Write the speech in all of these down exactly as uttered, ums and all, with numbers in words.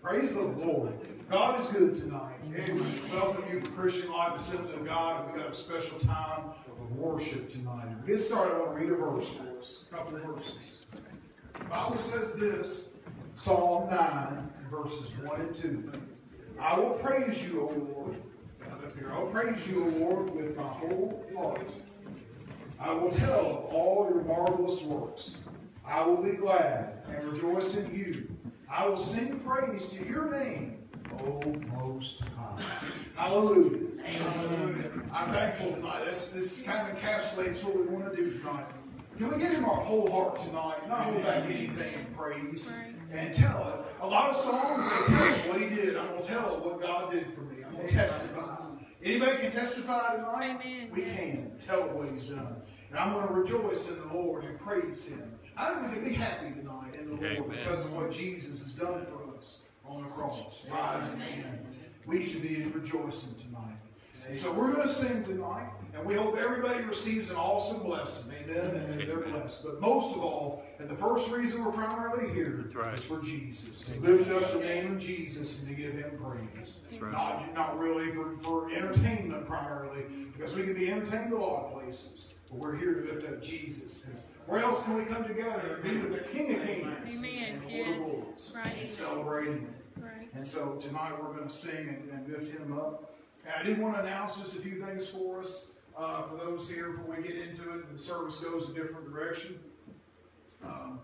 Praise the Lord. God is good tonight. Amen. Welcome you to Christian Life Assembly of God. We've got a special time of worship tonight. To get started, I want to read a verse for us. A couple of verses. The Bible says this, Psalm nine, verses one and two. I will praise you, O Lord. Up here. I will praise you, O Lord, with my whole heart. I will tell of all your marvelous works. I will be glad and rejoice in you. I will sing praise to your name, O Most High. Hallelujah. Hallelujah. I'm thankful tonight. This, this kind of encapsulates what we want to do tonight. Can we give him our whole heart tonight? Not hold back anything in praise and tell it. A lot of songs, they tell what he did. I'm going to tell what God did for me. I'm going to testify. Anybody can testify tonight? Amen. We can. Tell what he's done. And I'm going to rejoice in the Lord and praise him. I think we can be happy tonight in the Lord Amen. Because of what Jesus has done for us on the cross. Rising again. We should be rejoicing tonight. And so we're going to sing tonight, and we hope everybody receives an awesome blessing. Amen. And they're blessed. But most of all, and the first reason we're primarily here right. is for Jesus. To lift up the name of Jesus and to give him praise. Right. Not, not really for, for entertainment primarily, because we can be entertained a lot of places. But we're here to lift up Jesus. Where else can we come together and be with the King of Kings Amen. and yes. Lord of Lords right. and celebrating him? Right. And so tonight we're going to sing and, and lift him up. And I did want to announce just a few things for us, uh, for those here before we get into it. The service goes a different direction. Um,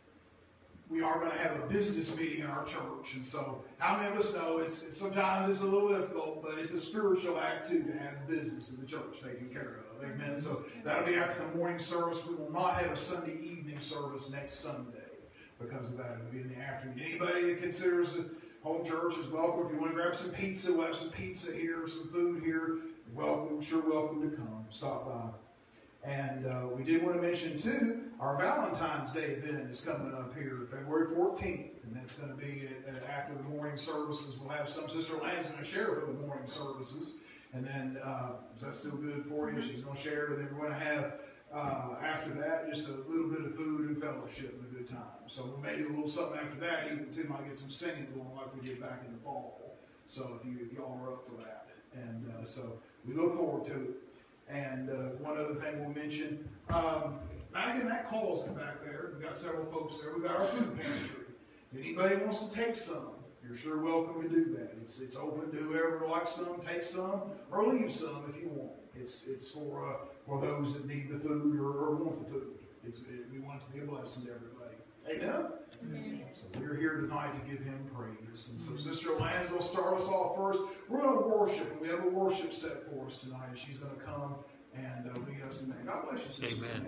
we are going to have a business meeting in our church. And so how many of us know it's, it's sometimes it's a little difficult, but it's a spiritual act too to have business in the church taken care of. Amen. So that'll be after the morning service. We will not have a Sunday evening service next Sunday because of that. It'll be in the afternoon. Anybody that considers it home church is welcome. If you want to grab some pizza, we'll have some pizza here, some food here. Welcome, sure welcome to come. Stop by. And uh, we did want to mention, too, our Valentine's Day event is coming up here February fourteenth. And that's going to be at, at, after the morning services. We'll have some. Sister Lan's going to share for the morning services. And then, uh, is that still good for you? She's going to share it. And then we're going to have, uh, after that, just a little bit of food and fellowship and a good time. So we may do a little something after that. Even, too, might get some singing going like we did back in the fall. So if, you, if y'all are up for that. And uh, so we look forward to it. And uh, one other thing we'll mention, um, back in that closet back there, we've got several folks there. We've got our food pantry. If anybody wants to take some, you're sure welcome to do that. It's it's open to whoever likes some, take some, or leave some if you want. It's it's for uh, for those that need the food or, or want the food. It's it, we want it to be a blessing to everybody. Amen? Amen. So we're here tonight to give him praise. And so Sister Lance will start us off first. We're going to worship, and we have a worship set for us tonight. And she's going to come and uh, lead us in that. God bless you, Sister. Amen.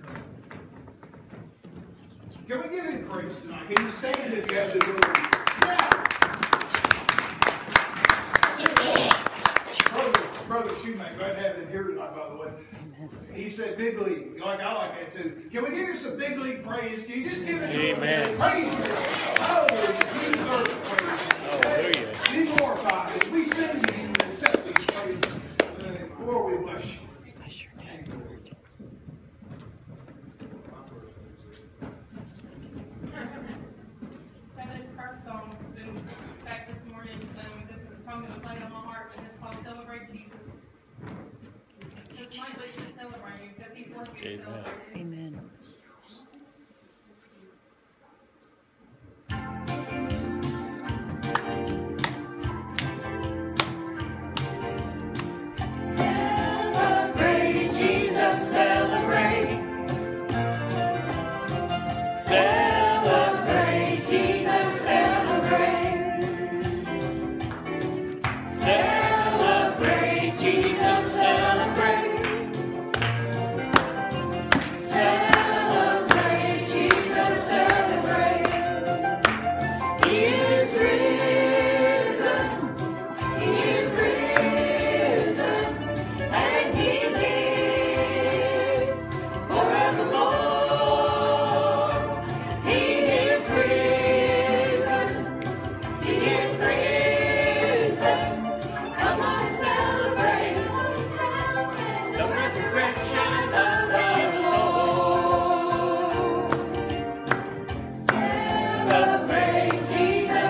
Can we give him praise tonight? Can you stand if you have the ability? Yeah. Brother, Brother Shoemaker, glad to have him here tonight, by the way. He said big league. Like, I like that too. Can we give him some big league praise? Can you just give it to him? Amen. Praise him. Hallelujah. You deserve the praise. Hallelujah. Be glorified as we sing to you and accept these praises. Lord, we bless you. Bless your name, Lord. That is first song. Back this morning, um, this is a song that was laid on my heart, and it's called Celebrate Jesus. So tonight, let's just celebrate him because he's worth being celebrated. Amen. Celebrate Jesus, celebrate. Celebrate Jesus, celebrate. Celebrate Jesus, celebrate. Celebrate Jesus, celebrate. He is risen. He is risen. And he lives forevermore. He is risen. He is risen. Come on, celebrate the resurrection of the Lord. Celebrate Jesus,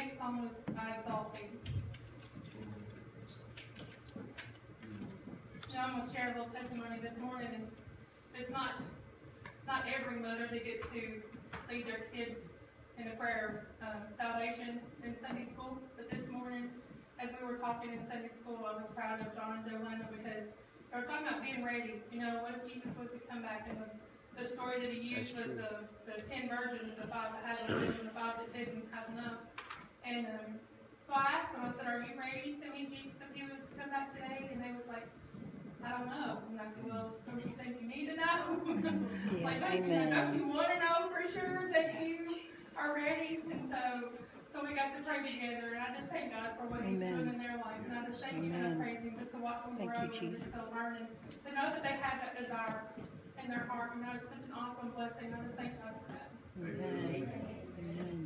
next song was I Exalt Thee. Now I'm gonna share a little testimony this morning, and it's not not every mother that gets to lead their kids in a prayer of um, salvation in Sunday school, but this morning, as we were talking in Sunday school, I was proud of John and Jolanda because they were talking about being ready. You know, what if Jesus was to come back, and the, the story that he used was the, the ten virgins, the five that had enough and the five that didn't have enough. And um, so I asked them, I said, are you ready to meet Jesus if he was to come back today? And they was like, I don't know. And I said, well, don't you think you need to know? Yeah, like, don't, amen. don't you want to know for sure that you are ready? And so, so we got to pray together, and I just thank God for what Amen. He's doing in their life. And I just thank Him and I praise Him just to watch them Thank grow you, and Jesus. just to learn and to know that they have that desire in their heart. You know, it's such an awesome blessing. I just thank God for that. Amen. Amen.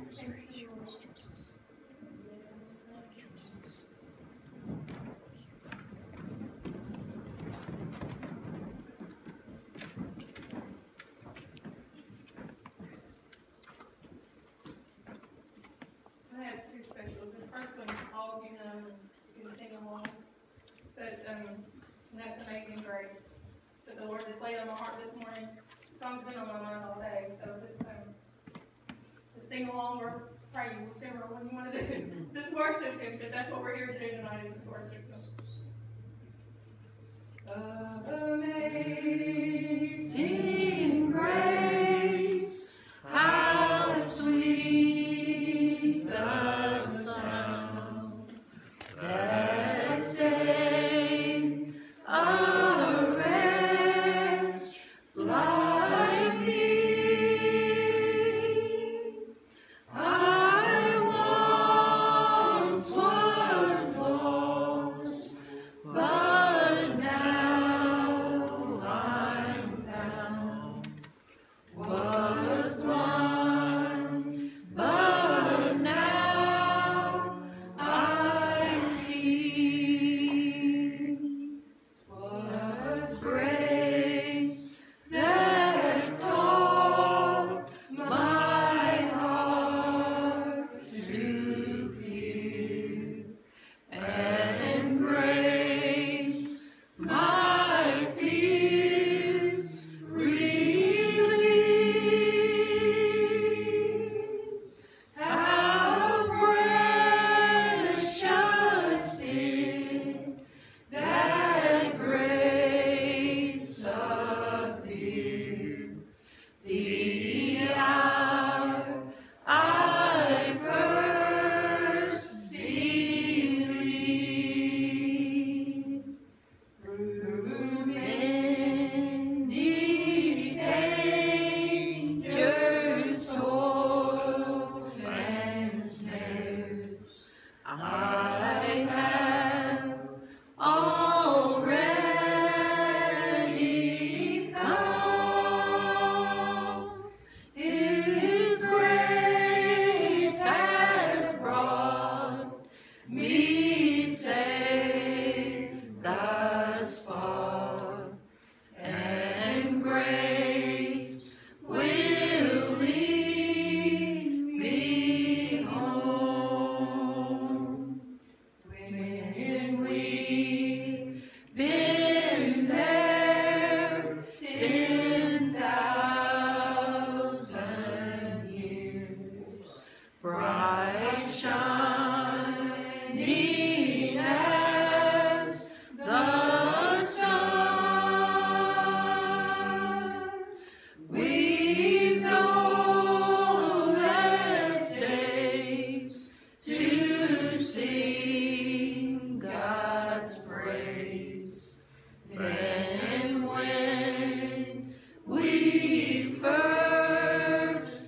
Thank you, Lord. I have two specials. This first one, all of you know, and you can sing along. But, um, and that's Amazing Grace. That the Lord just laid on my heart this morning. The song's been on my mind all day, so just, um, just sing along or pray, whichever one you want to do. Just worship Him, because that's what we're here to do tonight, is just worship Him. Amazing grace, how sweet the sound that saved a wretch like me. I once was lost, but now I'm found. Was blind, but now I see. Was grace that taught my heart to fear, and grace my fears relieved. How precious did that grace appear, the hour I first believed. Through many dangers, toils, and snares, I have already come. 'Tis grace has brought me safe thus far, and grace will lead me home. When we've been there ten thousand years, bright shining as the sun, we've no less days to sing God's praise than when we first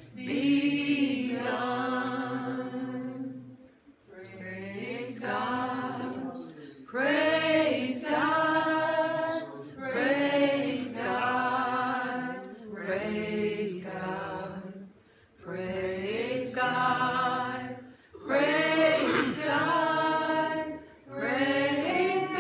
begun. Praise God, praise God, praise God, praise God, praise God, praise God, praise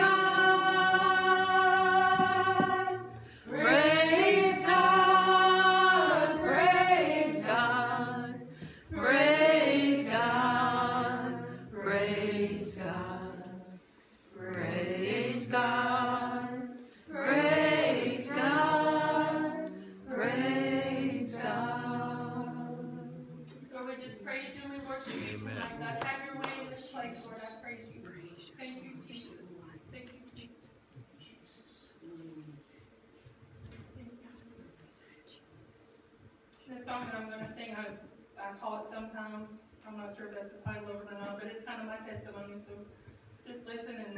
God, praise God, praise God, praise God, praise God, praise God, praise God, praise God. Lord, we just praise you and we worship you tonight. God, have your way in this place, Lord. I praise you. Thank you, Jesus. Thank you, Jesus. This song that I'm going to sing, I, I call it Sometimes. I'm not sure if that's the title of it or not, but it's kind of my testimony, so just listen and...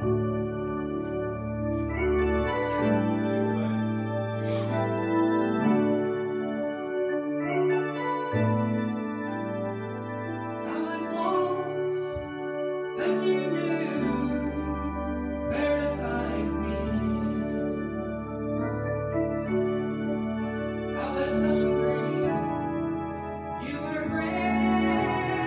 I was lost, but you knew where to find me. I was hungry, you were bread.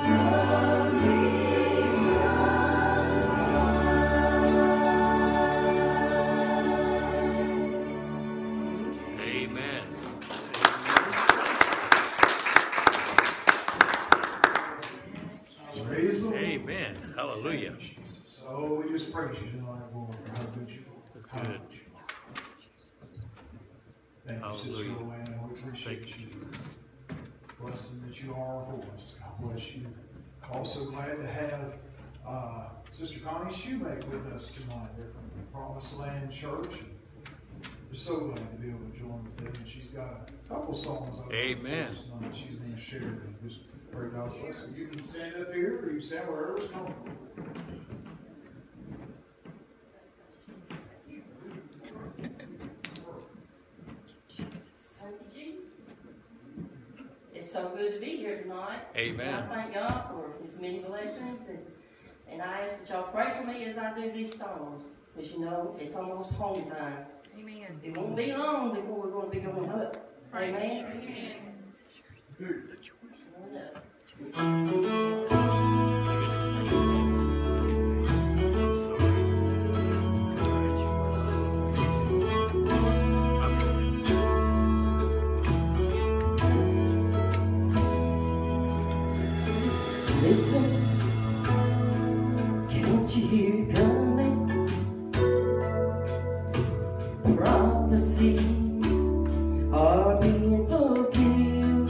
Amen. Praise the Lord. Amen. Hallelujah. Jesus. Oh, we just praise you tonight, Lord, for how good you are. How Good. good you are. Thank you, Sister Hallelujah. Joanne. We appreciate Thank you. Blessing that you are for us. God bless you. Also glad to have uh, Sister Connie Shoemake with us tonight. They're from the Promised Land Church. We're so glad to be able to join with them. And she's got a couple songs over Amen. for us tonight she's going to share them. Just pray God's blessing. You can stand up here or you can stand wherever's comfortable. Thank you, Jesus. It's so good to be here tonight. Amen. And I thank God for His many blessings, and, and I ask that y'all pray for me as I do these songs, because you know it's almost home time. Amen. It won't be long before we're going to be going up. Amen. Amen. Going up. Listen, can't you hear it coming? Prophecies are being fulfilled.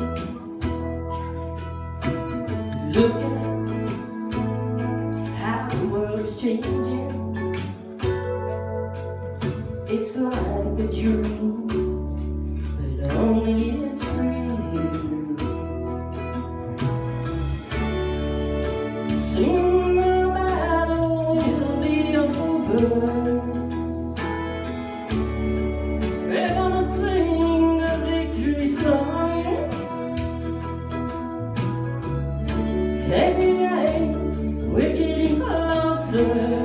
Look at how the world's changing. It's like a dream, but only it's real. Soon the battle will be over. We're gonna sing the victory songs. Every day we're getting closer.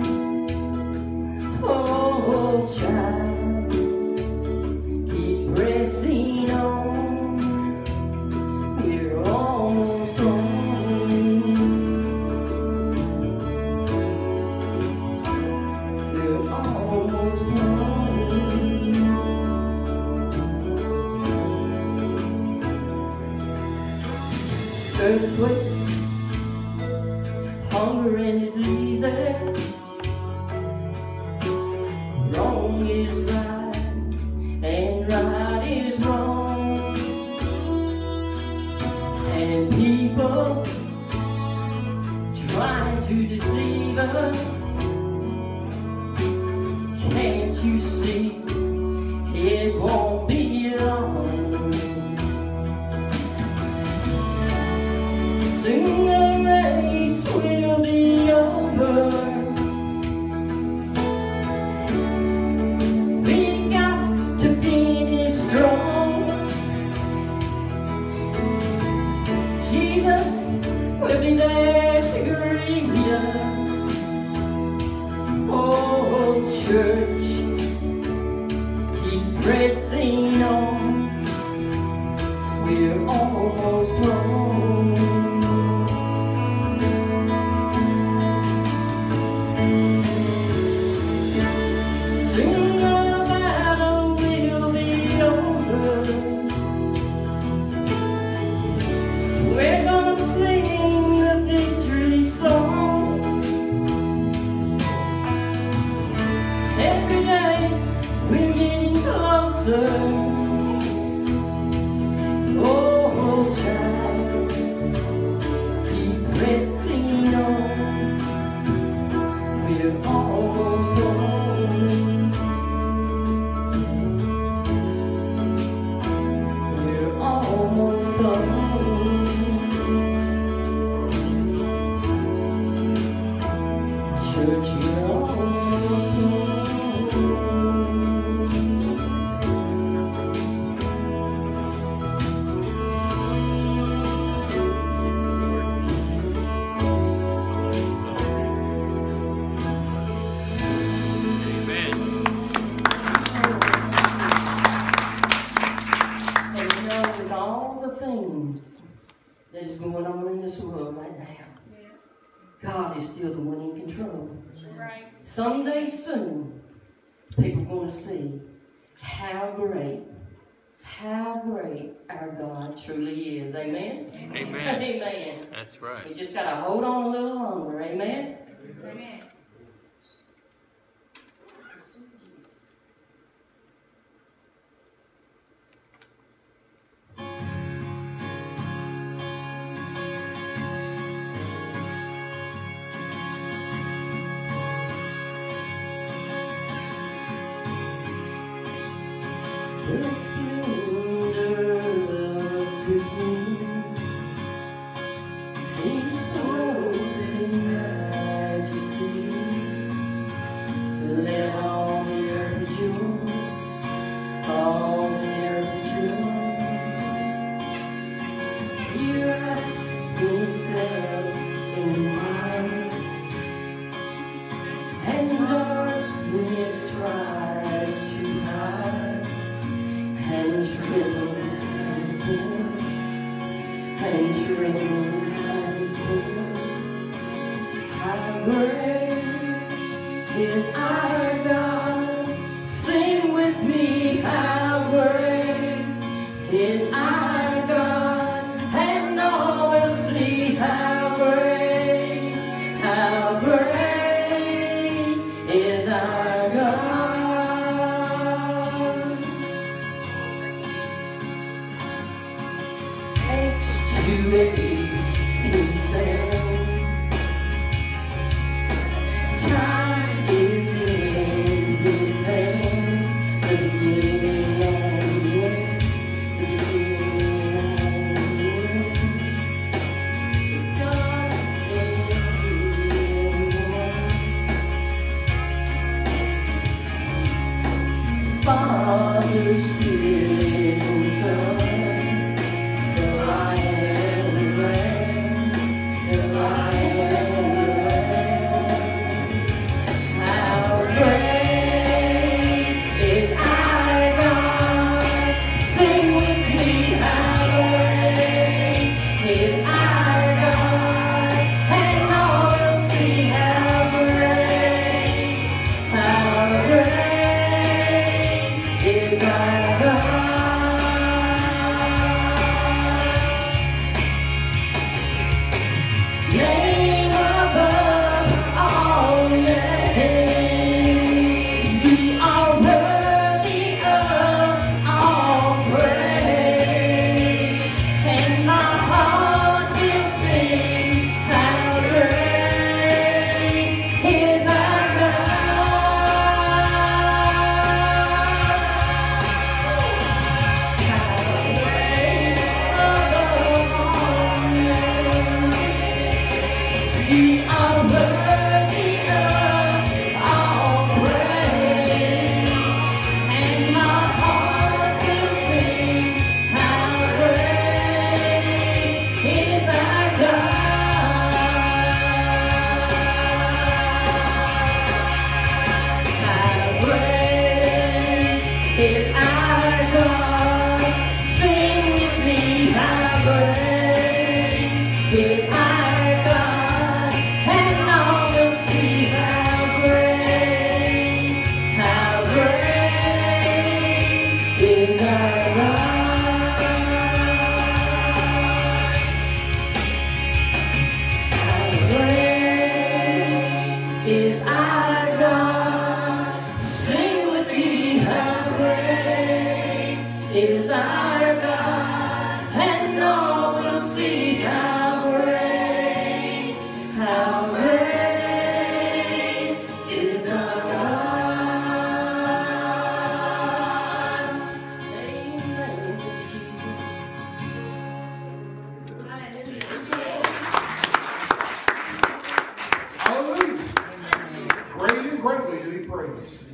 Oh, child, keep pressing on. We're almost home. We're almost home. Earthquakes, hunger and diseases. Wrong is right and right is wrong. And people trying to deceive us. Can't you see it won't be long? Soon the race will be over. We got to finish strong. Jesus will be there to greet us. Oh, church, keep pressing on. We're almost home. Soon the battle will be over. We're gonna sing the victory song. Every day we're getting closer. Oh, child, keep pressing on. We're almost home. We're almost home. Church, you're almost home. Amen. And you know, with all the things that is going on in this world right now. Yeah. God is still the one in control. Right. Someday soon, people are going to see how great, how great our God truly is. Amen? Amen. Amen. That's right. We just got to hold on a little longer. Amen? Amen. The splendor of the King, His holy majesty. Let all the earth rejoice, all the earth rejoice. He wraps Himself in light, and darkness tries to hide, and trembles at His voice, and trembles at His voice. How great is our God? Sing with me, how great is our God? And all will see how great, how great is our God. Age to age He stands. Time is in His hand. The beginning and the end. The beginning and the end. God is one. Father, Spirit, and Son. The Lion and the Lamb. The Lion and the Lamb. How great is our God? Sing with me, how great is our God? And all will see how great, how great is our God. Name above all names, you are worthy of all praise, and my heart will sing how great is our God. How great above all names. You are worthy of all praise, and my heart will sing how great is our God. How great is our God? Sing with me, how great is our God, and all will see how great, how great is our God. How great is our God? Sing with me, how great is our God, and all will see how great, how great is our God. Amen, Jesus. Hallelujah. Great and greatly to be praised.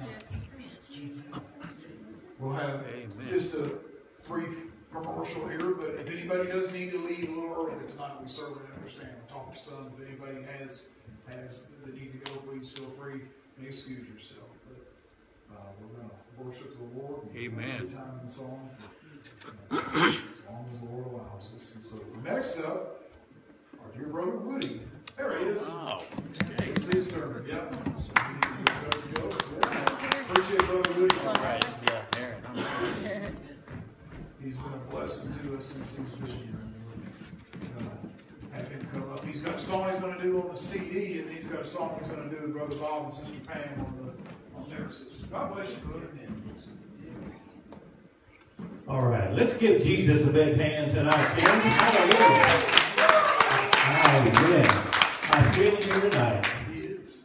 We'll have Amen. just a brief commercial here, but if anybody does need to leave a little early tonight, we certainly understand. We'll talk to some. If anybody has has the need to go, please feel free and excuse yourself. But uh, we're going to worship the Lord. Amen. Every time in the song, uh, as long as the Lord allows us. And so. Next up, our dear brother Woody. There he is. Wow. It's his turn. Yep. So he goes up and goes. Yeah. Appreciate brother Woody. All right. Yeah, Aaron. He's been a blessing to us since he's been here. Uh, have him come up. He's got a song he's going to do on the C D, and he's got a song he's going to do with Brother Bob and Sister Pam on the on their system. God bless you, brother. All right, let's give Jesus a big hand tonight, friends. Hallelujah. Amen. I'm feeling you tonight. He is.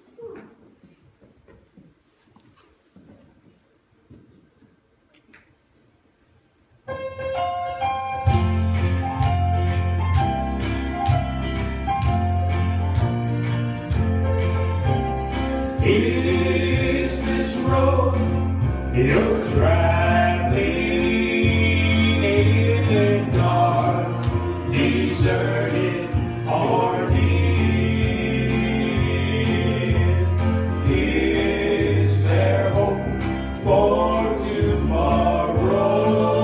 Is this road you're traveling in, dark, deserted, or near? Is there hope for tomorrow?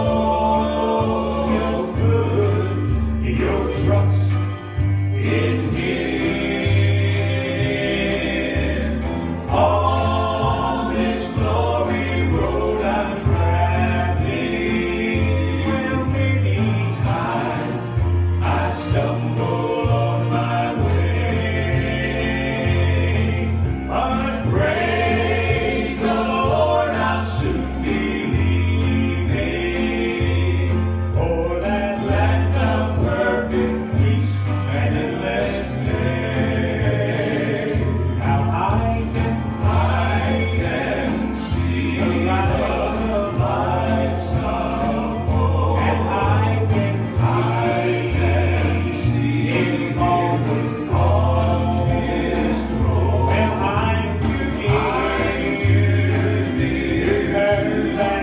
Feel good your trust in Him. On this glory road I'm traveling, well, many times I stumble on my way. But praise the Lord, I'll soon be leaving for that land of perfect peace and endless day. How I can, I can see the lights of hope, and I can, I can see Him always on His throne. Well, I'm too near, I'm too near to turn back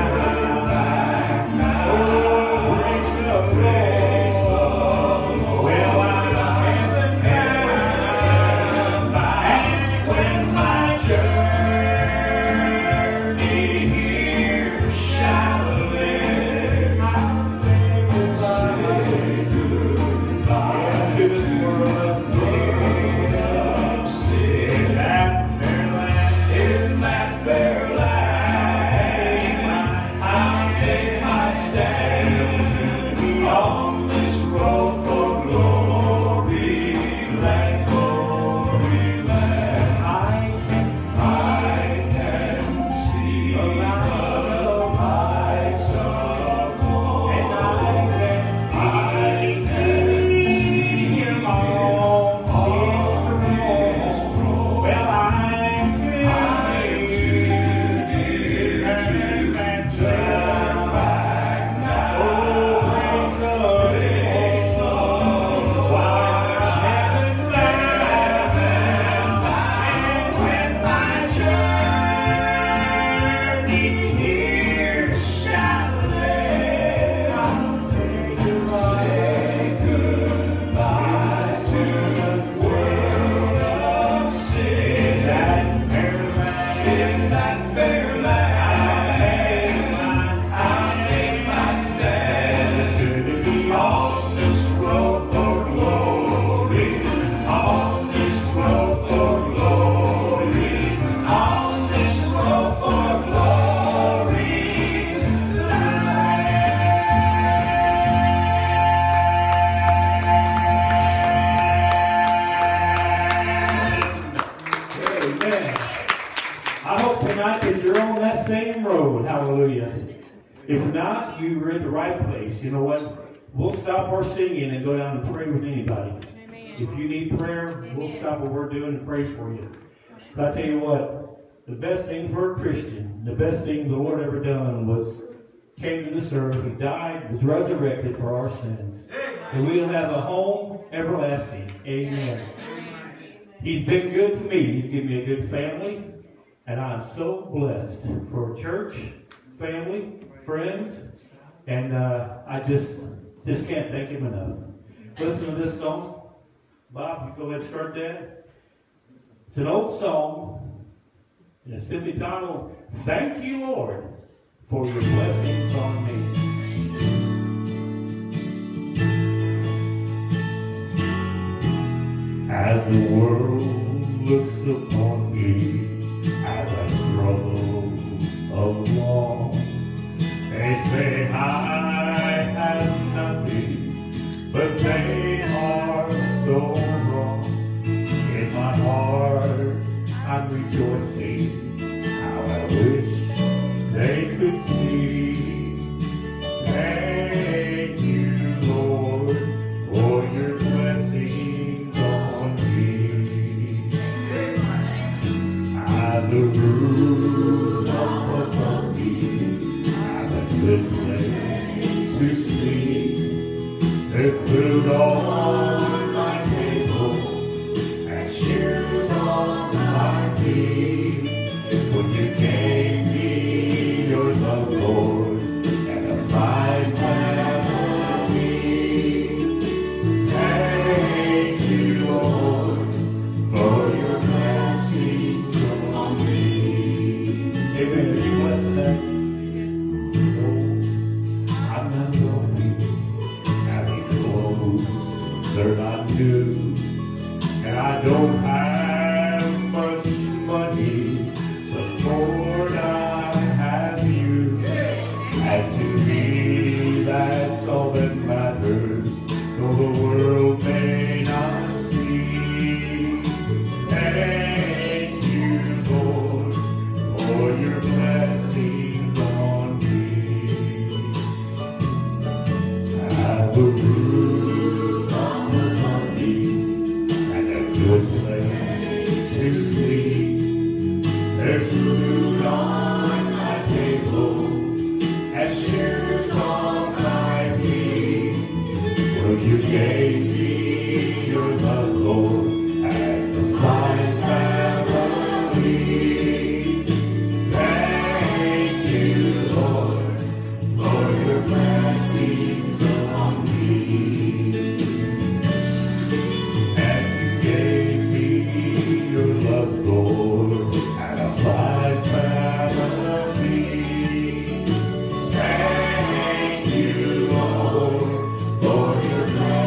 now. Oh, praise the praise the Lord. Well, I'm heaven bound, and when my journey here shall end, I'll say goodbye to this world of sin. In that fair land, in that fair land, I'll take my stand on this road for glory land, glory land. I can, I can see the lights of hope, and I can see, I can see Him on His throne. Well, I'm too, I'm too near to turn back now. Oh, praise the Lord, praise the Lord, while heaven bound, and when my journey here shall end, I'll say goodbye to the world of sin. That fair land, in that fair land, I'll take my stand on this road for glory, on this road for glory, on this road for glory land. Amen. I hope tonight that you're on that same road. Hallelujah. If not, you were in the right place. You know what? We'll stop our singing and go down and pray with anybody. If you need prayer, we'll stop what we're doing and pray for you. But I tell you what, the best thing for a Christian, the best thing the Lord ever done was came to this earth. He died, was resurrected for our sins. And we'll have a home everlasting. Amen. He's been good to me. He's given me a good family. And I'm so blessed for church, family, friends. And uh, I just just can't thank Him enough. Listen to this song. Bob, you go ahead and start that. It's an old song. And it's simply titled, Thank You, Lord, for Your Blessings on Me. but they are so wrong. In my heart, I'm rejoicing. How I wish they could see. Thank you, Lord, for your blessings on me. I've a roof above me. I've a good place to sleep. There's food on my table and shoes on my feet. When you gave me your love, Lord, and a fine family. Thank you, Lord, for your blessings on me. Amen. Are you blessed today? I'm not wealthy, having clothes, they're not new, and I don't have much money, but Lord, I have you, and to me that's all that matters, though the world may not see. Thank you, Lord, for your blessings on me. Have a roof above me and a good place to sleep. There's food on my table and shoes on my feet. Well, you gave me your love, Lord, and a fine family. Thank you, Lord, for your blessings on me. And you gave me your love, Lord, and a fine family. Thank you, Lord, for your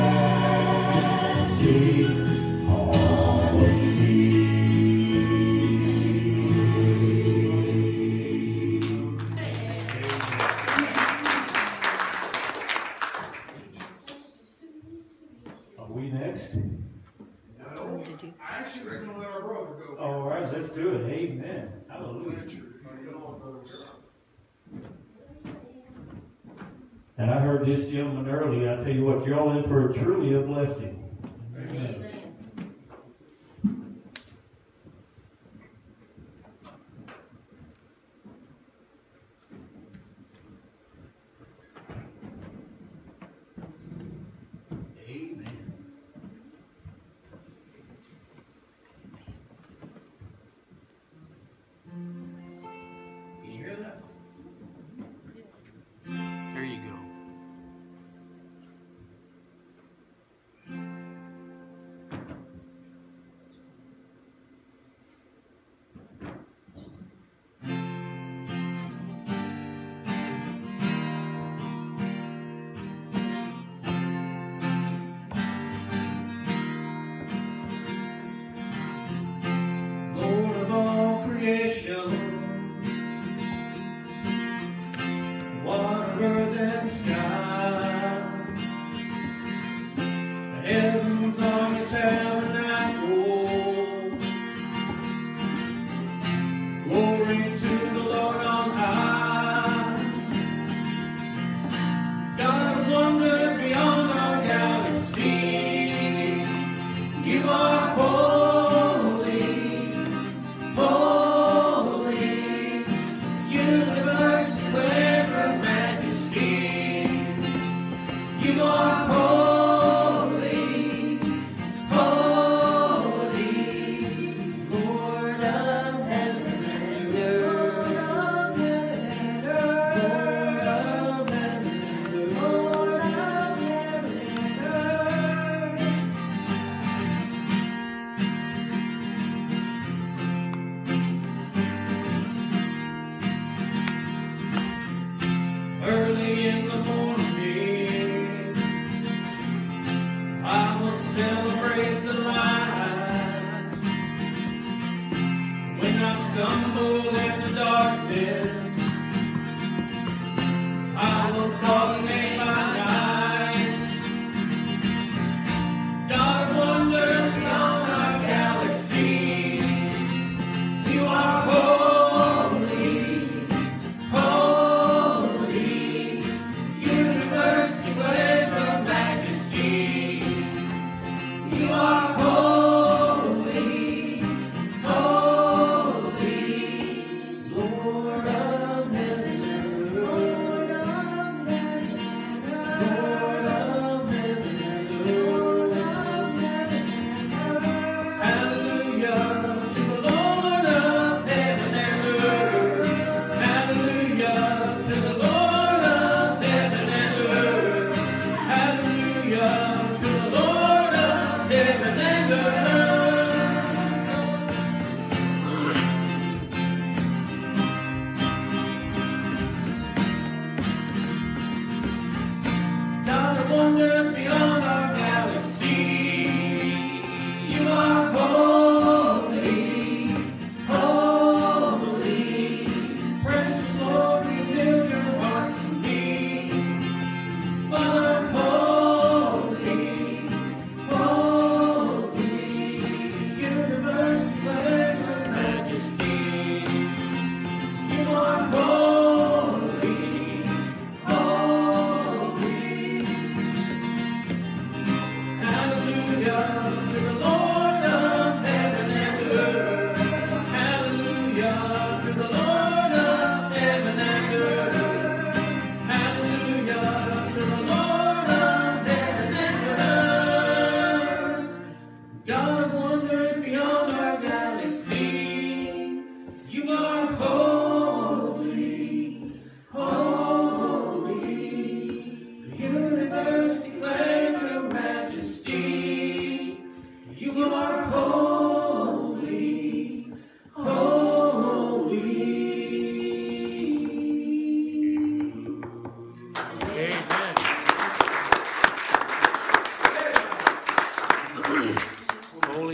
blessings on me. Are we next? No, I actually was going to let our brother go. All right, let's do it. Amen. Hallelujah. And I heard this gentleman earlier. I tell you what, you're all in for truly a blessing. Amen. Amen. Can you hear that? There you go. Lord of all creation, water, earth, and sky, the heavens are your tabernacle. Glory to the Lord on high. God of wonders beyond our galaxy, you are holy, holy. Universe declares your majesty. You are holy,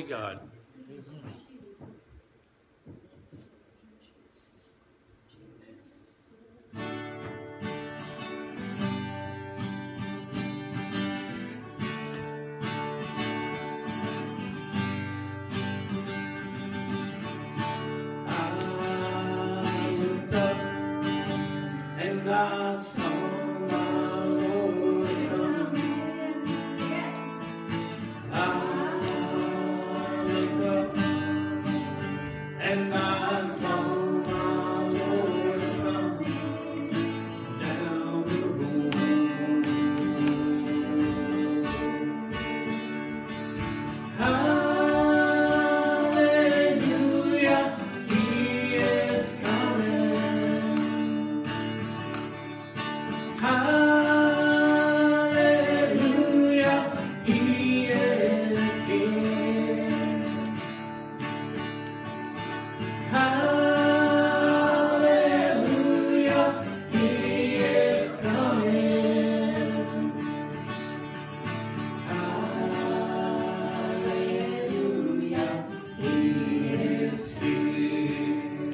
God. And I saw my Lord coming. I looked up and I saw my Lord coming down the road. Hallelujah, He is coming. Hallelujah, He is here. Hallelujah, He is coming. Hallelujah, He is here.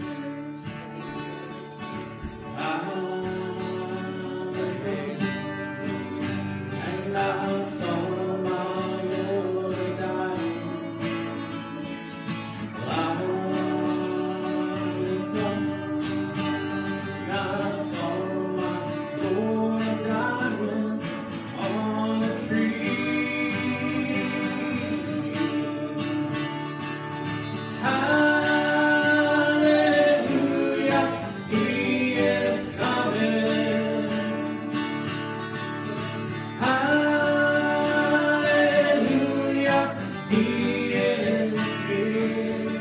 And I saw my Lord dying. I looked up and I saw my Lord dying on a tree. Hallelujah, He is coming. Hallelujah, He is here.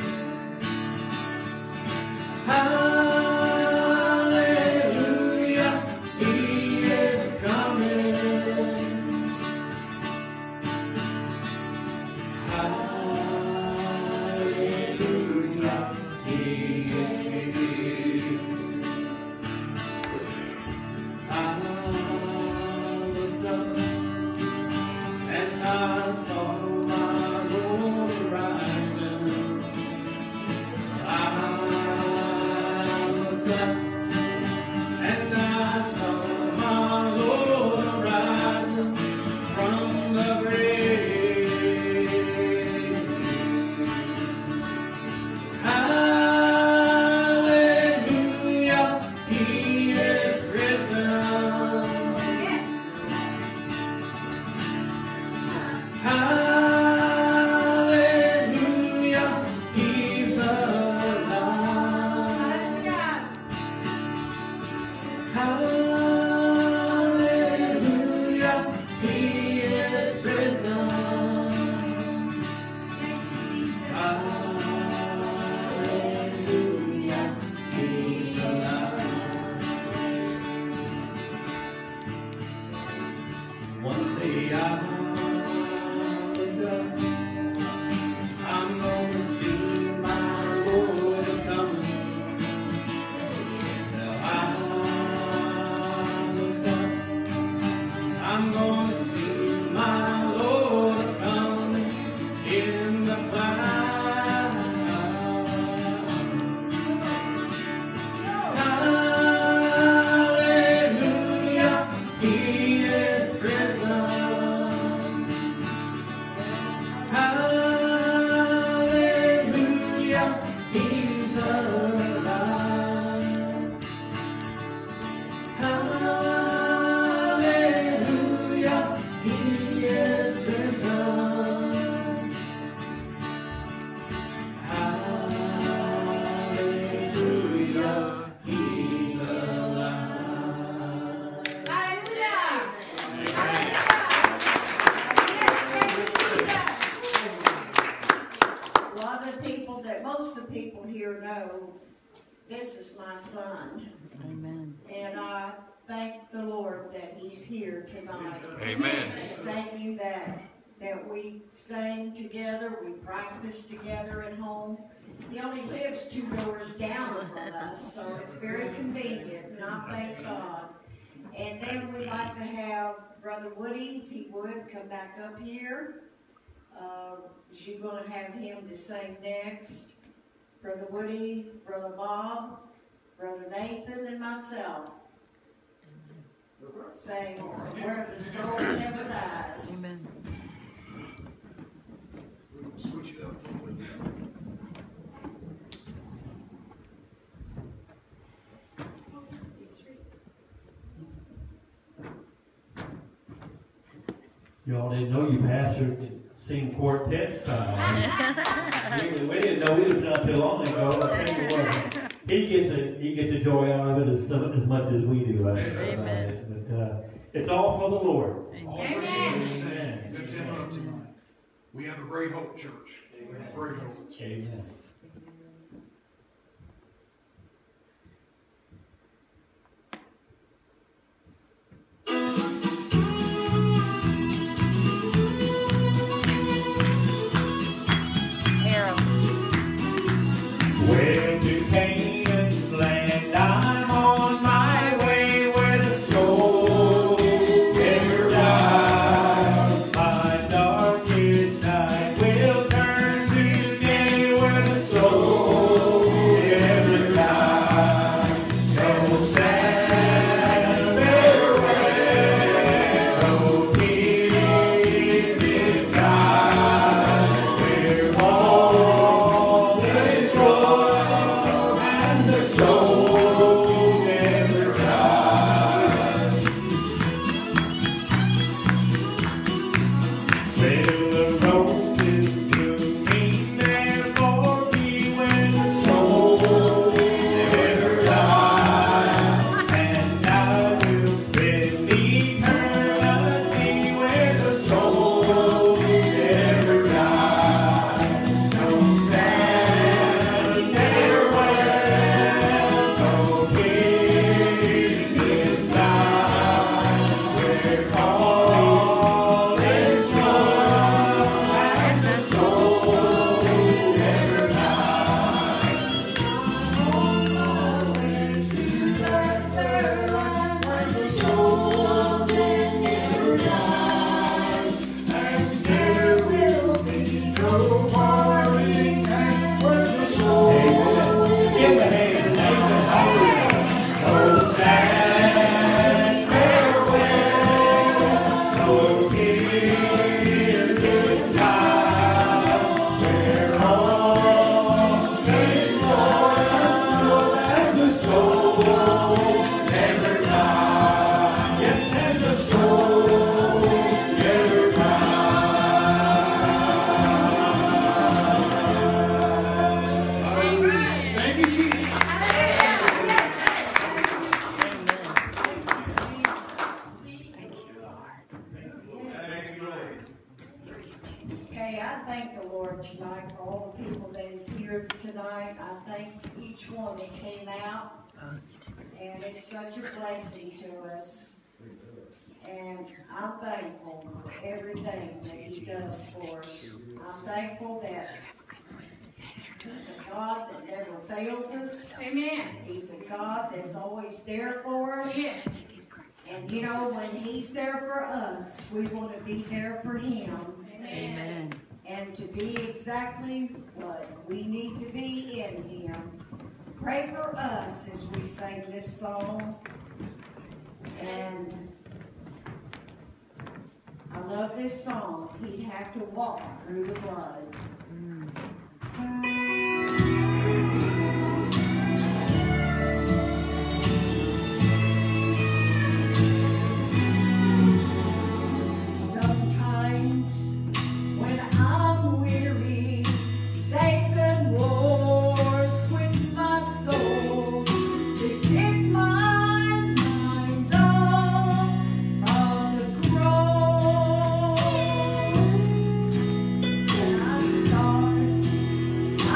Hallelujah, He is coming. Hallelujah, He is here. I looked up and I saw my Lord rising. I looked up and I saw my Lord rising from the grave. Hallelujah, He is risen. Hallelujah, He's alive. Hallelujah, He is risen. Hallelujah, He's alive. One day I looked up, I'm gonna see my Lord coming. Now I looked up, I'm gonna see my Lord coming in the clouds. Hallelujah, He is risen. Hallelujah, He's alive. Hallelujah, He is risen. Hallelujah, He's alive. A lot of the people that most of the people here know, this is my son. Amen. And I thank the Lord that he's here tonight. Amen. And thank you that that we sang together, we practiced together at home. He only lives two doors down from us, so it's very convenient, and I thank God. And then we'd like to have Brother Woody, if he would, come back up here. Uh, is you gonna have him to sing next? Brother Woody, Brother Bob, Brother Nathan, and myself. Saying, where the soul never dies. Amen. We'll switch it up a little bit. Y'all didn't know you pastors could sing quartet style. we, we didn't know either not too long ago. I tell you what, he gets a he gets a joy out of it as, as much as we do. I think, Amen. about it. But uh, it's all for the Lord. All for Jesus' name. Lift him up tonight. We have a great hope, church. Amen. Great hope. Amen. Where to Canaan's land, I'm on my way where the soul never dies. My darkest night will turn to day where the soul never dies. No sad farewell, no tears inside, where all is joy. The soul never dies. Well, the road is blooming there for me when the soul never dies. And I will spend eternity where the soul never dies. No sad farewell, no tears inside, where all is joy and the soul never dies. On my way to the third land where the soul never dies, and there will be no parting and where the soul give a hand, amen. No sad farewell, no tears inside, where all is joy and the soul never dies. Yes, and the soul never dies. Thank you, Jesus. Okay, I thank the Lord tonight for all the people that is here tonight. I thank each one that came out, and it's such a blessing to us. And I'm thankful for everything that He does for us. I'm thankful that He's a God that never fails us. Amen. He's a God that's always there for us. Yes. And you know, when He's there for us, we want to be there for Him. Amen. And to be exactly what we need to be in Him. Pray for us as we sing this song. And I love this song. He'd have to walk through the blood. Sometimes when I'm weary, Satan wars with my soul to get my mind off of the cross. When I start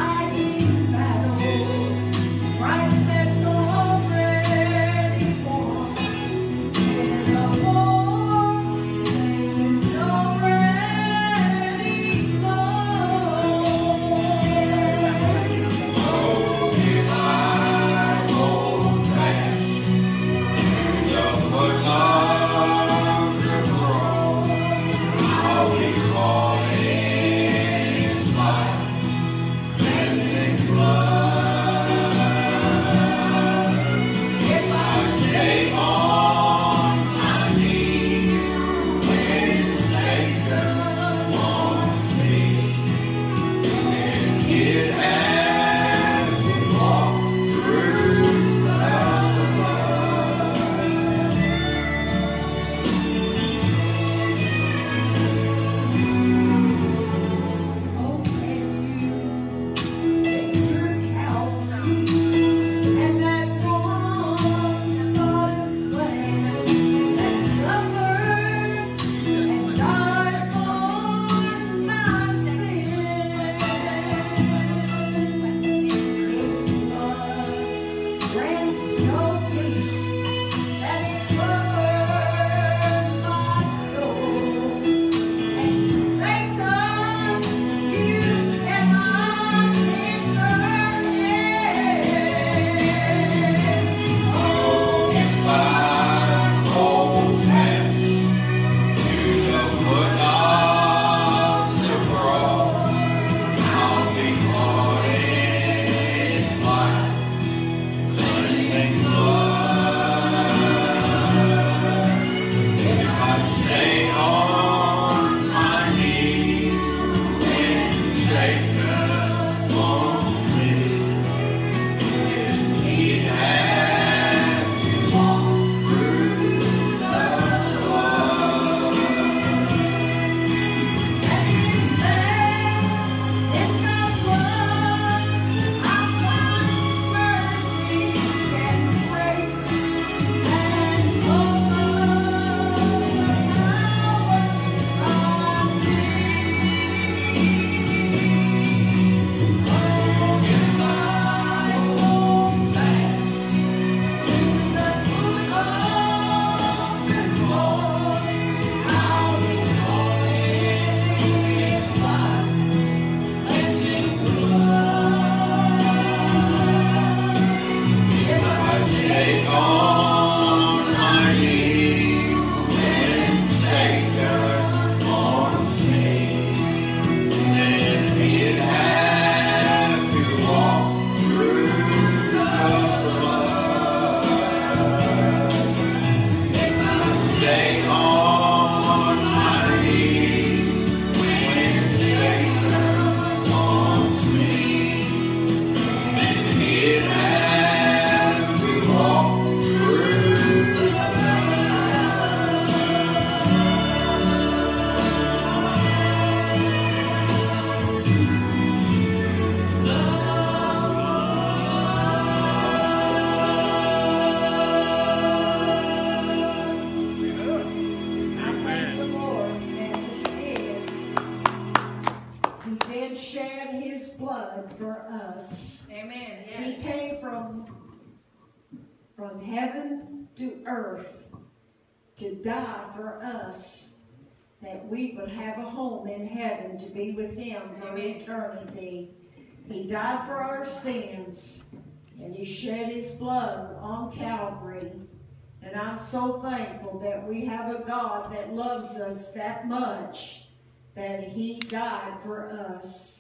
blood for us. Amen. He Yes. came from, from heaven to earth to die for us, that we would have a home in heaven to be with Him for Amen. eternity. He died for our sins, and He shed His blood on Calvary. And I'm so thankful that we have a God that loves us that much, that He died for us.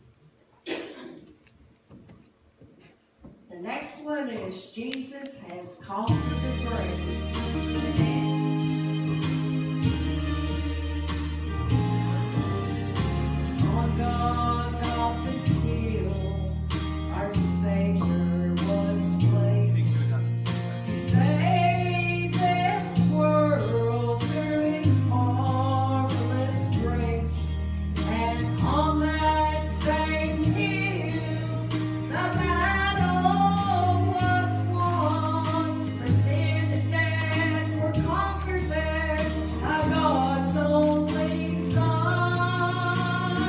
The next one is Jesus has conquered the grave. On Golgotha's hill, our Savior was placed to save this world through His marvelous grace. And on that same hill, the battle was won. For sin and death were conquered there by God's only Son.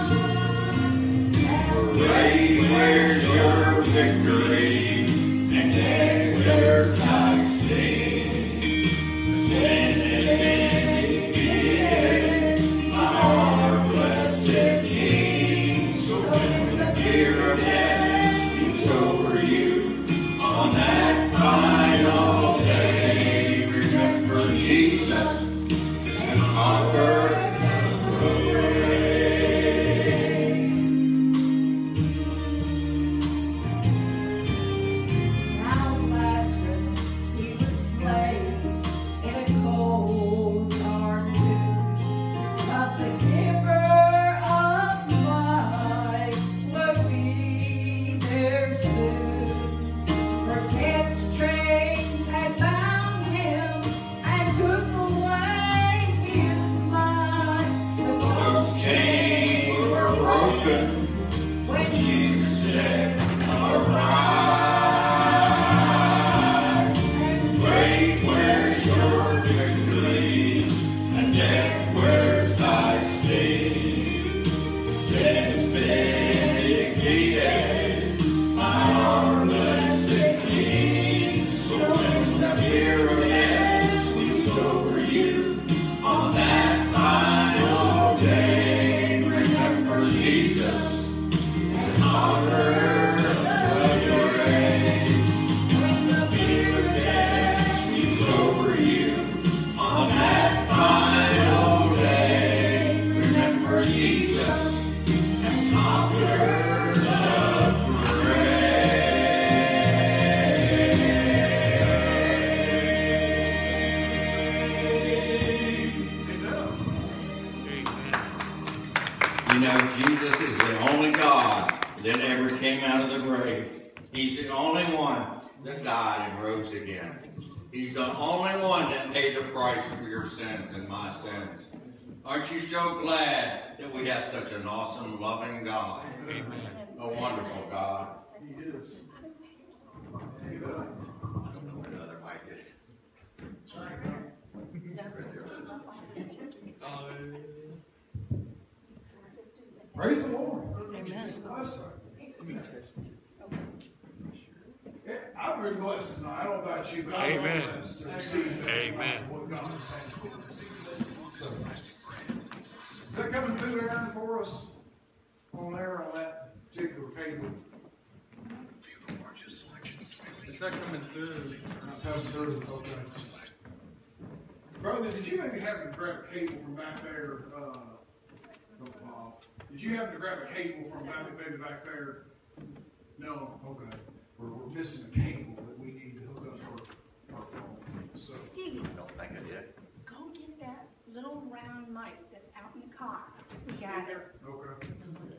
Great, where's your victory? And then where's thy sting? Sin and defeated by our blessed King. So when the fear of death sweeps over you on that final day, remember Jesus is conquered the grave. Now Lazarus, he was slain in a cold, dark tomb. But the giver of life would be there soon. For death's chains had bound him and took away his mind. The Those chains were broken when Jesus said, arise. Great, where's your victory? And death, where's thy sting? Sin has been defeated by our blessed King. So when the fear of death sweeps over you on that final day, remember Jesus is conquered the grave. When the fear of death sweeps over you on that final day, remember Jesus has conquered the grave. You know, Jesus is the only God that ever came out of the grave. He's the only one that died and rose again. He's the only one that paid the price for your sins and my sins. Aren't you so glad that we have such an awesome, loving God? Amen. A wonderful God. He is. Another mic is. Praise the Lord. Amen. Bless her. Yeah, I'm really blessed tonight. I don't know about you, but I'm Amen. blessed to receive things Amen. about what God is saying to us. So, is that coming through, Aaron, for us? On there, on that particular cable? It's not coming through. Not coming through, okay. Brother, did you maybe happen to grab a cable from back there? Uh, uh, did you happen to grab a cable from back, maybe back there? No, okay. We're, we're missing a cable that we need to hook up our, our phone. So, Stevie, I don't think I did. go get that little round mic that's out in the car. We got it. okay.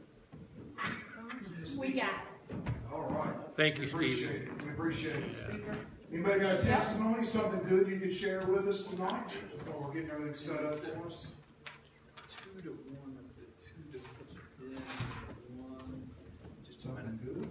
We got it. All right. Thank you, We appreciate Steve. it. We appreciate it. Speaker. Anybody got a testimony, something good you can share with us tonight? While we're getting everything set up for us. Two to one of the two to then one. Just Something good.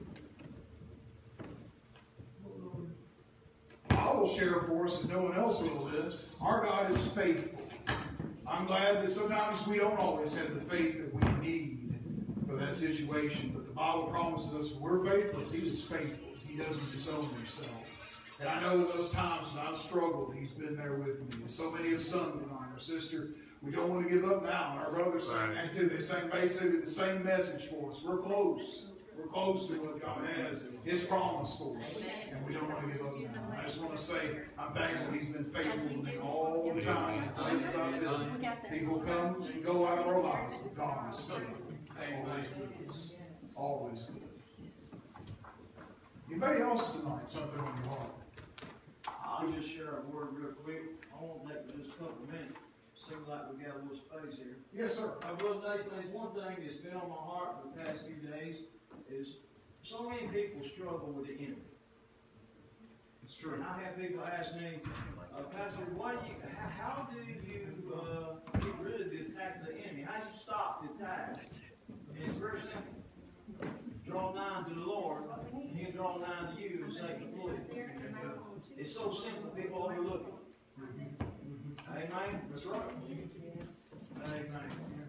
I will share for us, if no one else will, is our God is faithful. I'm glad that sometimes we don't always have the faith that we need for that situation, but the Bible promises us we're faithless. He is faithful. He doesn't disown himself. And I know in those times when I've struggled, he's been there with me. And so many have sung tonight. Our sister, we don't want to give up now. And our brothers sang that too. They sang basically the same message for us. We're close. We're close to what God has, His promise for us. And we don't want to give up now. I just want to say, I'm thankful He's been faithful to me all the times and places I've been. People come and go out of our lives, but God is faithful. Always with us. Always with us. Anybody else tonight, something on your heart? I'll just share a word real quick. I won't take but just a couple of minutes. Seems like we got a little space here. Yes, sir. I will say there's one thing that's been on my heart for the past few days is so many people struggle with the enemy. It's true. And I have people ask me, uh, Pastor, what do you, how, how do you uh, get rid of the attacks of the enemy? How do you stop the attacks? And it's very simple. Draw nigh to the Lord, and He'll draw nigh to you and save the flee. It's so simple, people overlook it. Amen? That's right. Amen.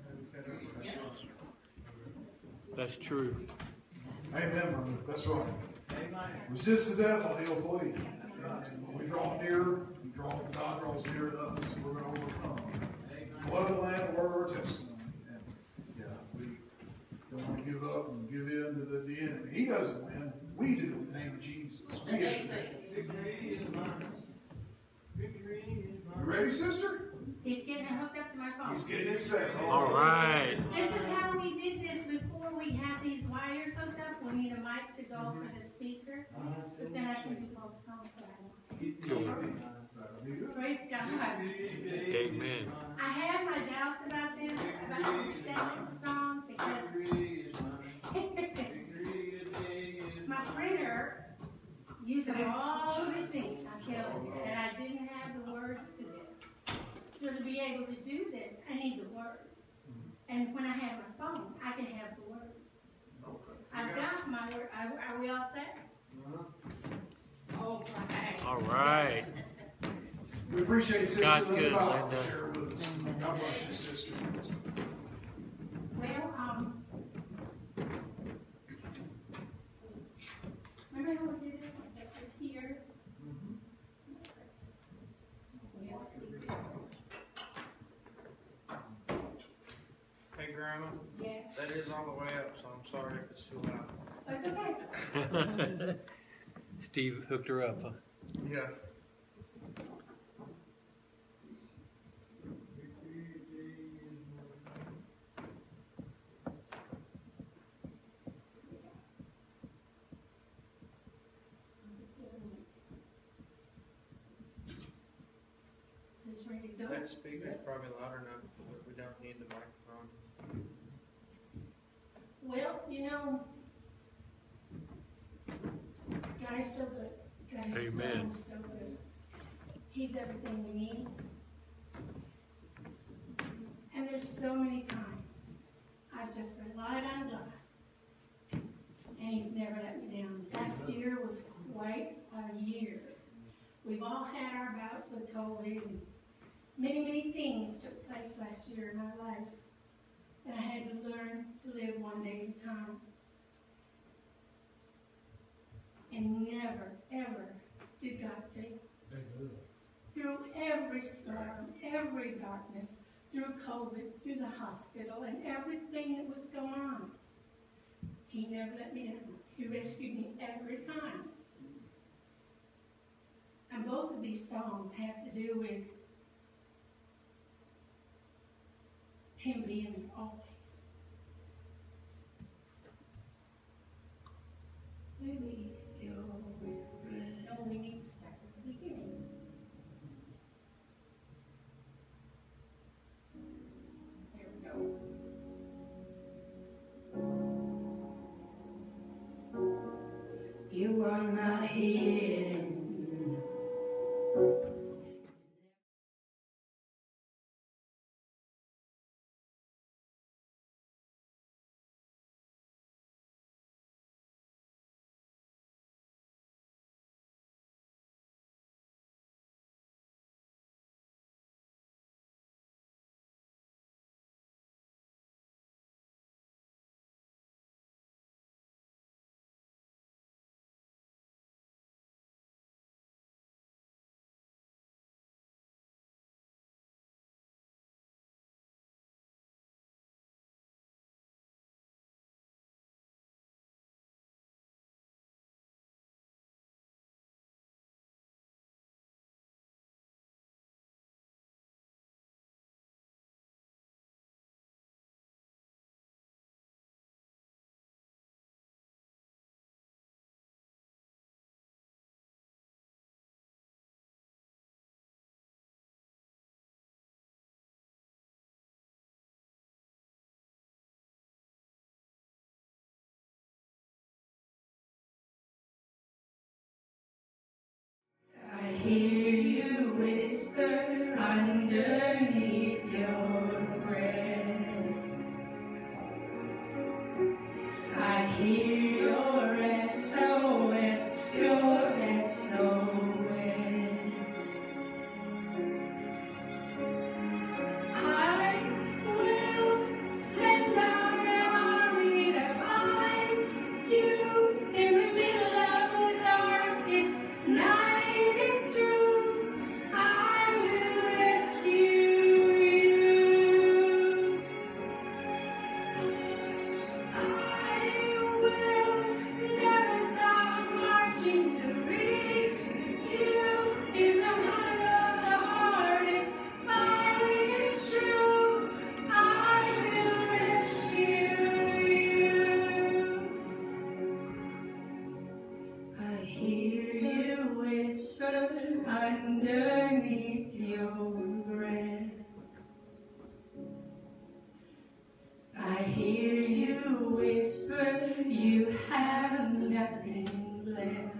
That's true. Amen, brother. That's right. Amen. Resist the devil, he'll flee. And when we draw near, we draw, God draws near to us. We're going to overcome. Blood of the Lamb, word of our testimony. And yeah, we don't want to give up and give in to the, the enemy. He doesn't win. We do in the name of Jesus. We have to. Victory is mine. Victory is mine. You ready, sister? He's getting it hooked up to my phone. He's getting it set. All right. This is how we did this before we had these wires hooked up. We need a mic to go for the speaker. But then I can do both songs that I want. Praise God. Amen. I had my doubts about this, about the second song, because my printer used all of his ink, I tell you, and I didn't have the words to this. So to be able to do this, I need the words. And when I have my phone, I can have the words. I've got my word. Are, are we all set? All right. All right. We appreciate Sister God's Linda good, Bauer Linda. for sharing with us. God bless you, sister. Well, um, remember how we did this? So it was here. Yes, we did. Hey, Grandma. Yes. That is all the way up, so I'm sorry if it's too loud. It's okay. Steve hooked her up. Huh? Yeah. Is this ready to go? That speaker's probably loud enough, but we don't need the microphone. Well, you know, God is so good. God is Amen. so, so good. He's everything we need. And there's so many times I've just relied on God. And He's never let me down. Last year was quite a year. We've all had our bouts with COVID, and many, many things took place last year in my life. And I had to learn to live one day at a time. And never, ever did God fail. Through every storm, every darkness, through COVID, through the hospital, and everything that was going on, He never let me down. He rescued me every time. And both of these songs have to do with Him being there always. Maybe no, we need to start at the beginning. There we go. You are not here. whisper you have nothing left.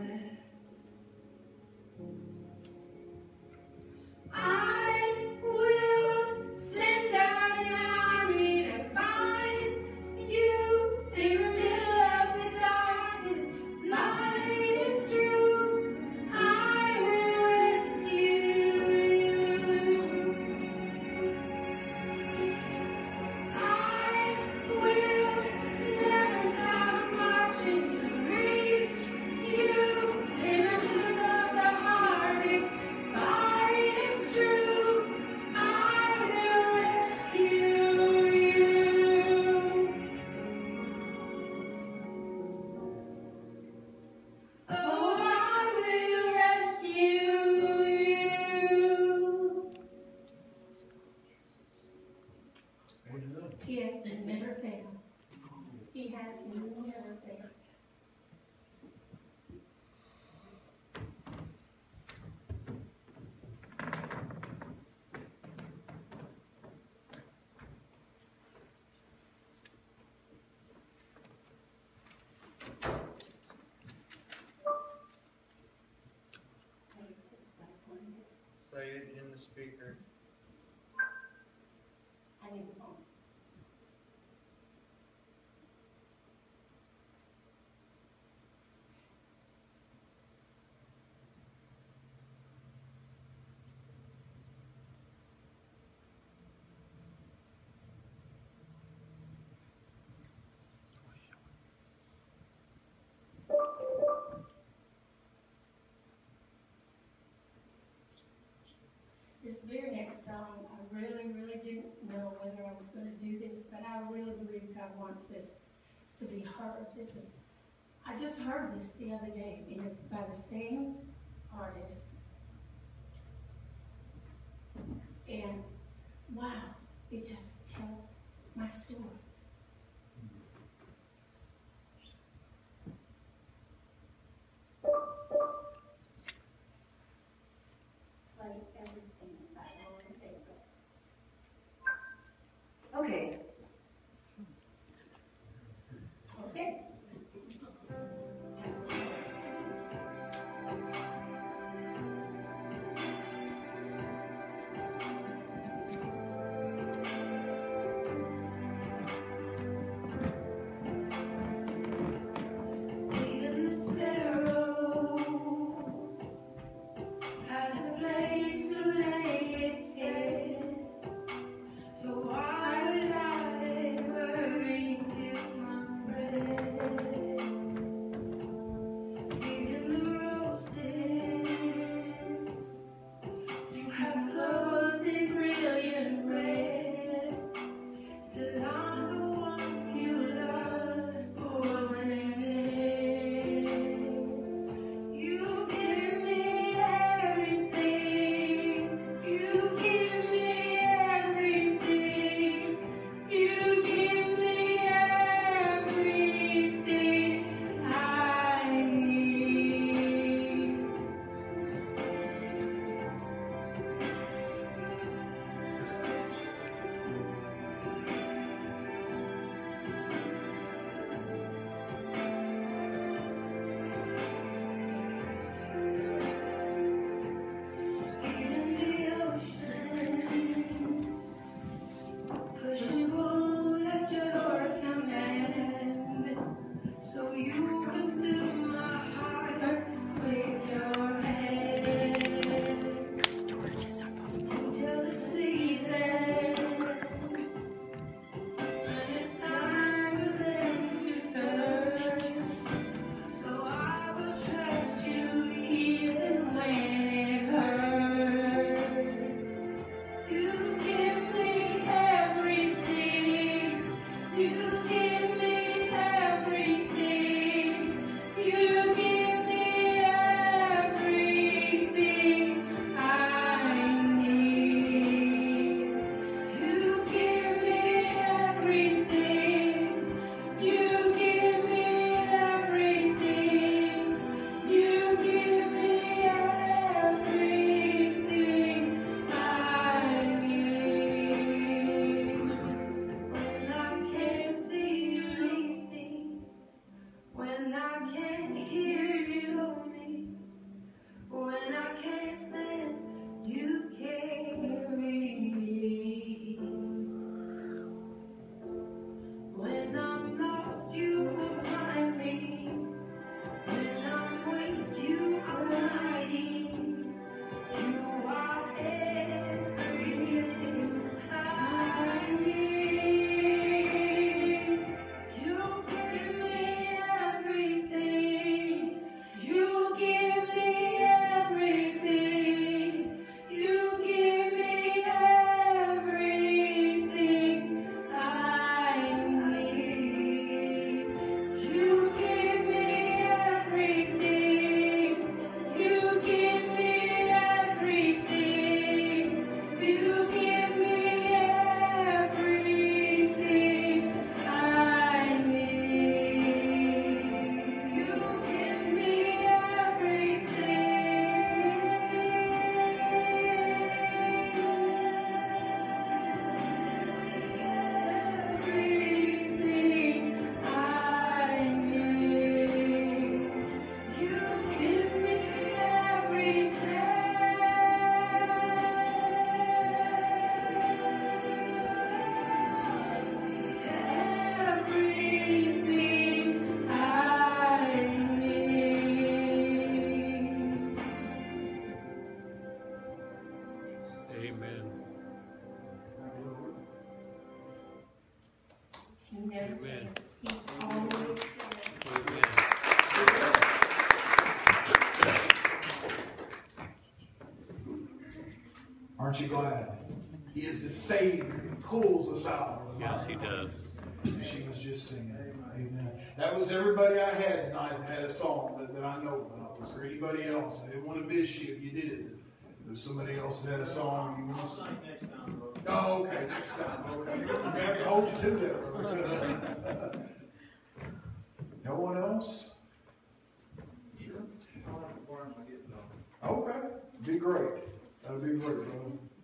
I will send out an army to find you in the middle of the darkest night. It's true, I will rescue you. I will never stop marching to reach you in the middle of the hardest fight. It's true, I will rescue you. Oh, I will rescue you. He has never failed. He has never failed. Say it in the speaker. I need the phone. This very next song, I really, really didn't know whether I was going to do this, but I really believe God wants this to be heard. This is, I just heard this the other day, and it's by the same artist. And wow, it just tells my story. Play everything by Lauren Daigle. Okay. Okay. Have to tell her what to do. Amen. He's always there. Amen. Aren't you glad? He is the Savior who pulls us out of the Yes, He miry does. clay. She was just singing. Amen. That was everybody I had tonight that had a song that, that I know about. Was there anybody else? I didn't want to miss you if you did. There was somebody else that had a song you want to sing. Next time, bro. Oh, okay, next time. Okay. We have to hold you to that, brother. No one else? Sure. I'll have to borrow my guitar. Okay. Be great. That'll be great, brother.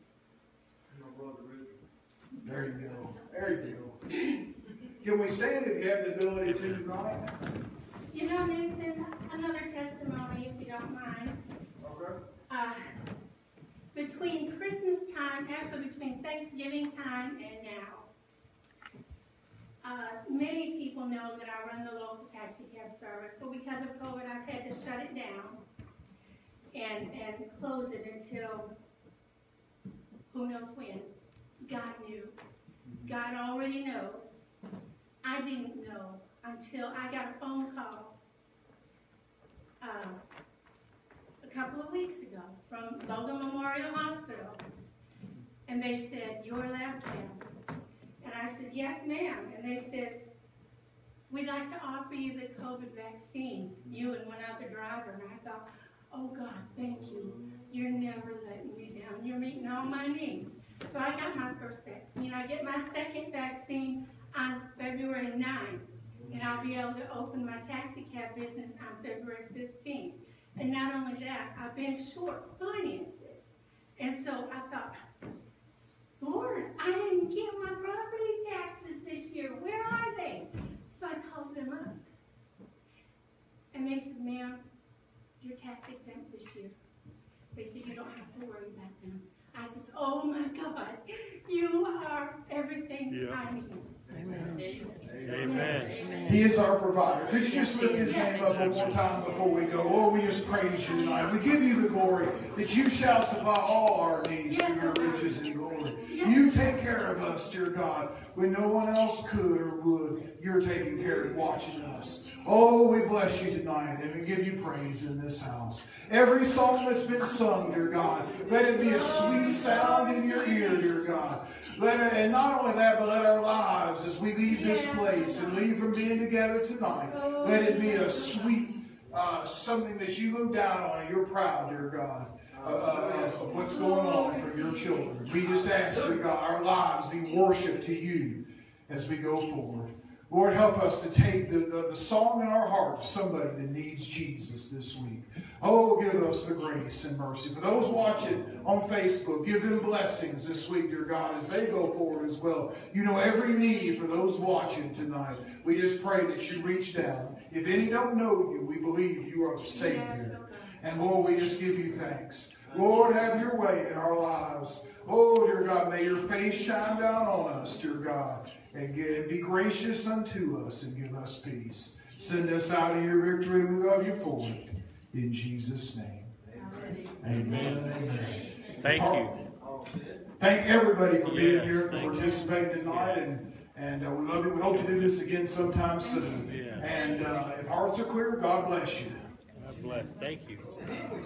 My brother Richard. There you go. There you go. Can we stand if you have the ability to tonight? You know, Nathan, another testimony, if you don't mind. Okay. Uh, between Christmas time, actually between Thanksgiving time and now, uh, many people know that I run the local taxi cab service, but because of COVID, I've had to shut it down and, and close it until who knows when. God knew. God already knows. I didn't know until I got a phone call uh, a couple of weeks ago from Logan Memorial Hospital. And they said, "You're lab cam." And I said, "Yes, ma'am." And they says, "We'd like to offer you the COVID vaccine, you and one other driver." And I thought, "Oh God, thank you. You're never letting me down. You're meeting all my needs." So I got my first vaccine. I get my second vaccine on February ninth. And I'll be able to open my taxi cab business on February fifteenth. And not only that, I've been short finances. And so I thought, Lord, I didn't get my property taxes this year. Where are they? So I called them up. And they said, "Ma'am, you're tax exempt this year." They said, "You don't have to worry about them." I said, "Oh my God, you are everything Yeah. I need." Amen. Amen. He is our provider. Could you just lift his name up one more time before we go? Oh, we just praise you tonight. We give you the glory that you shall supply all our needs through your riches and glory. You take care of us, dear God, when no one else could or would. You're taking care of watching us. Oh, we bless you tonight and we give you praise in this house. Every song that's been sung, dear God, let it be a sweet sound in your ear, dear God. Let it, and not only that, but let our lives, as we leave this place and leave from being together tonight, let it be a sweet, uh, something that you look down on and you're proud, dear God, uh, of, of what's going on for your children. We just ask, dear God, our lives be worship to you as we go forward. Lord, help us to take the, the, the song in our heart of somebody that needs Jesus this week. Oh, give us the grace and mercy. For those watching on Facebook, give them blessings this week, dear God, as they go forward as well. You know every need for those watching tonight. We just pray that you reach down. If any don't know you, we believe you are the Savior. And Lord, we just give you thanks. Lord, have your way in our lives. Oh, dear God, may your face shine down on us, dear God, and give, be gracious unto us and give us peace. Send us out in your victory. We love you for it. In Jesus' name. Amen. Amen. Thank you. Thank everybody for being Yes, here, for thank you. participating tonight, and and uh, we love you. We hope to do this again sometime soon. Yeah. And uh, if hearts are clear, God bless you. God bless. Thank you.